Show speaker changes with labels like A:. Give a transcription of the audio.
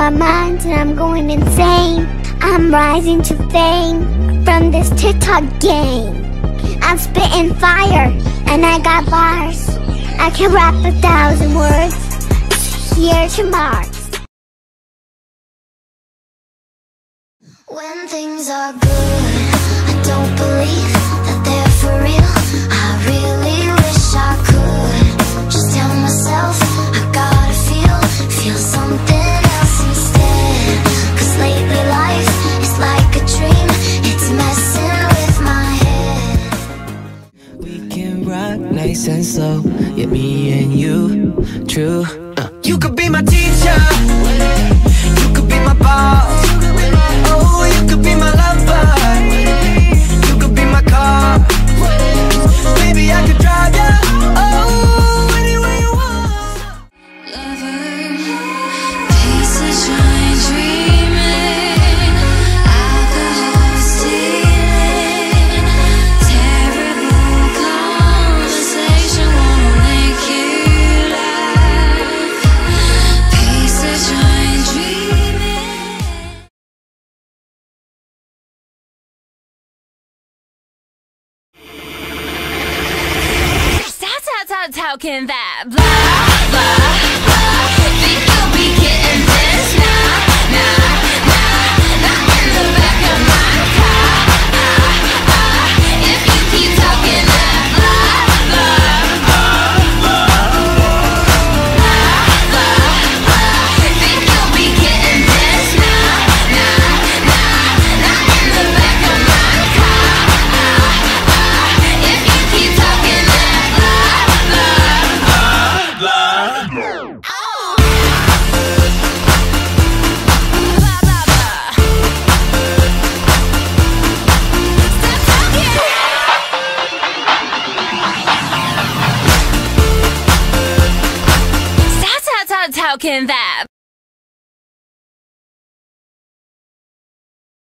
A: my mind and I'm going insane. I'm rising to fame from this TikTok game. I'm spitting fire and I got bars. I can rap 1,000 words here to Mars. When things are good, I don't believe that they're for real. I really wish I could just tell myself I gotta feel something else instead. Cause lately life is like a dream, it's messing with my head.
B: We can rock nice and slow, yeah, me and you, true. You could be my teacher, you could be my boss. Oh, you could be my lover, you could be my car. Maybe I could drive you, oh, anywhere you want.
C: Lover, pieces shine dreaming, alcohol stealing, terrible conversation won't make you laugh. Pieces shine dreaming.
D: How can that blah, blah, blah? Think you'll be getting this? Nah, not in the back of my car. If you keep talking that blah, blah, blah, think you'll be getting this? Nah, not in the back of my car. If you keep talking that how can that